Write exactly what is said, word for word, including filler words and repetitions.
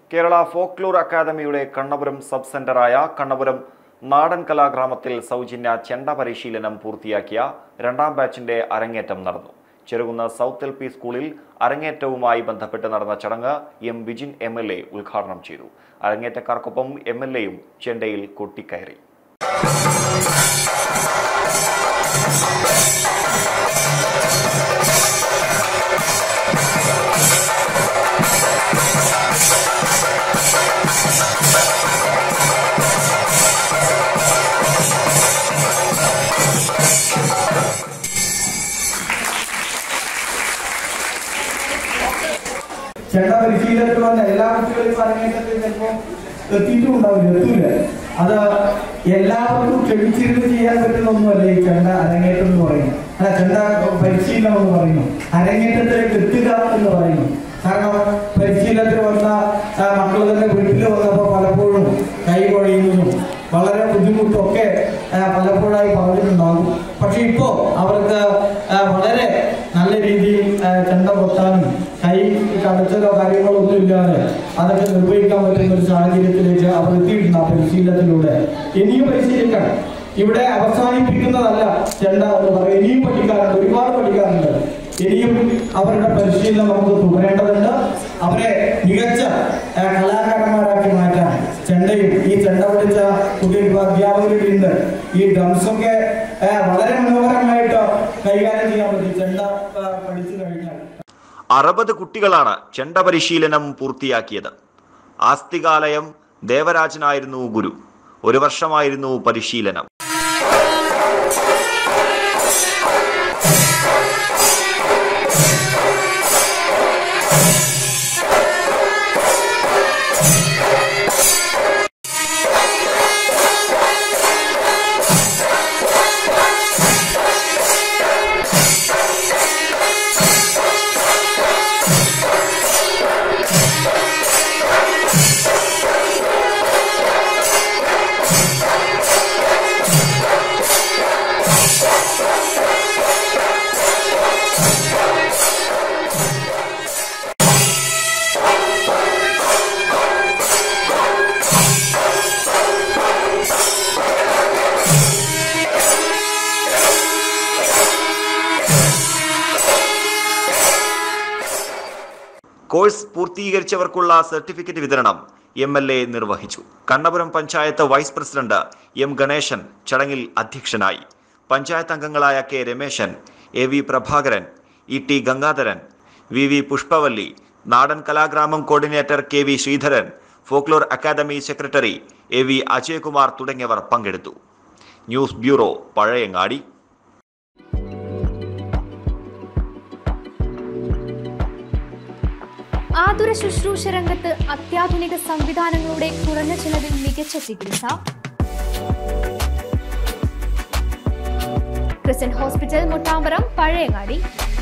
Kerala folklore അക്കാദമിയുടെ Kannapuram sub സെന്ററായ Kannapuram നാടൻ കലാഗ്രാമത്തിൽ സൗജന്യ ചെണ്ട പരിശീലനം പൂർത്തിയാക്കിയ രണ്ടാം ബാച്ചിന്റെ അരങ്ങേറ്റം നടന്നു. ചെറുകുന്ന സൗത്ത് എൽ പി സ്കൂളിൽ അരങ്ങേറ്റവുമായി ബന്ധപ്പെട്ട് നടന്ന ചടങ്ങ് M Vijin M L A ഉദ്ഘാടനം ചെയ്തു. അരങ്ങേറ്റക്കാർക്കൊപ്പം എം എൽ എയും ചെണ്ടയിൽ കൊട്ടിക്കയറി. ചെണ്ട പരിശീലനത്തിൽ വന്ന എല്ലാ കുട്ടികളും അരങ്ങേറ്റത്തിൽ ചിലപ്പോൾ എത്തിയിട്ടുണ്ടാവില്ല, എത്തൂല. അത് എല്ലാവർക്കും ക്ഷമിച്ചിരുന്ന് ചെയ്യാൻ പറ്റുന്ന ഒന്നുമല്ല ഈ ചെണ്ട അരങ്ങേറ്റം എന്ന് പറയുന്നു. അല്ല, ചെണ്ട പരിശീലനം എന്ന് പറയുന്നു, അരങ്ങേറ്റത്തിലേക്ക് എത്തുക എന്ന് പറയുന്നു. കാരണം പരിശീലനത്തിൽ വന്ന മക്കൾ തന്നെ വീട്ടിൽ വന്നപ്പോൾ പലപ്പോഴും കൈ കൊഴിയുന്നതും വളരെ ബുദ്ധിമുട്ടൊക്കെ പലപ്പോഴായി പറഞ്ഞിട്ടുണ്ടാകും. പക്ഷെ ഇപ്പോൾ അവർക്ക് വളരെ നല്ല രീതിയിൽ ചെണ്ട കൊത്താനും കൈ കടച്ചലോ കാര്യങ്ങളോ ഒന്നും ഇല്ലാതെ അതൊക്കെ നിർവഹിക്കാൻ പറ്റുന്ന ഒരു സാഹചര്യത്തിലേക്ക് അവർ എത്തിയിട്ടുണ്ട് ആ പരിശീലനത്തിലൂടെ. ഇനിയും പരിശീലിക്കണം. ഇവിടെ അവസാനിപ്പിക്കുന്നതല്ല ചെണ്ട എന്ന് പറയും. ഇനിയും പഠിക്കാറുണ്ട്, ഒരുപാട് പഠിക്കാറുണ്ട്. ഇനിയും അവരുടെ പരിശീലനം നമുക്ക് തുടരേണ്ടതുണ്ട്. അവരെ മികച്ച കലാകാരന്മാരാക്കി മാറ്റാൻ ചെണ്ടയും ഈ ചെണ്ട പഠിച്ച കുട്ടികൾക്ക് അധ്യാപകരുടെ ഉണ്ട്. ഈ ഡ്രംസൊക്കെ വളരെ മനോഹരമായിട്ട് കൈകാര്യം ചെയ്യാൻ പറ്റും ചെണ്ട പഠിച്ചു കഴിഞ്ഞാൽ. അറുപത് കുട്ടികളാണ് ചെണ്ട പരിശീലനം പൂർത്തിയാക്കിയത്. ആസ്തികാലയം ദേവരാജനായിരുന്നു ഗുരു. ഒരു വർഷമായിരുന്നു പരിശീലനം. കോഴ്സ് പൂർത്തീകരിച്ചവർക്കുള്ള സർട്ടിഫിക്കറ്റ് വിതരണം എം എൽ എ നിർവഹിച്ചു. Kannapuram panchayat vice president M Ganeshan ചടങ്ങിൽ അധ്യക്ഷനായി. പഞ്ചായത്ത് അംഗങ്ങളായ K Rameshan, A V Prabhakaran, E T Gangadharan, V V Pushpavalli, നാടൻ കലാഗ്രാമം coordinator K V Sreedharan, folklore academy secretary A V Ajayakumar തുടങ്ങിയവർ പങ്കെടുത്തു. News bureau, Pazhayangadi. ആതുര ശുശ്രൂഷ രംഗത്ത് അത്യാധുനിക സംവിധാനങ്ങളുടെ കുറഞ്ഞ ചിലവിൽ മികച്ച ചികിത്സ. Crescent hospital, Muttamparam, Pazhayangadi.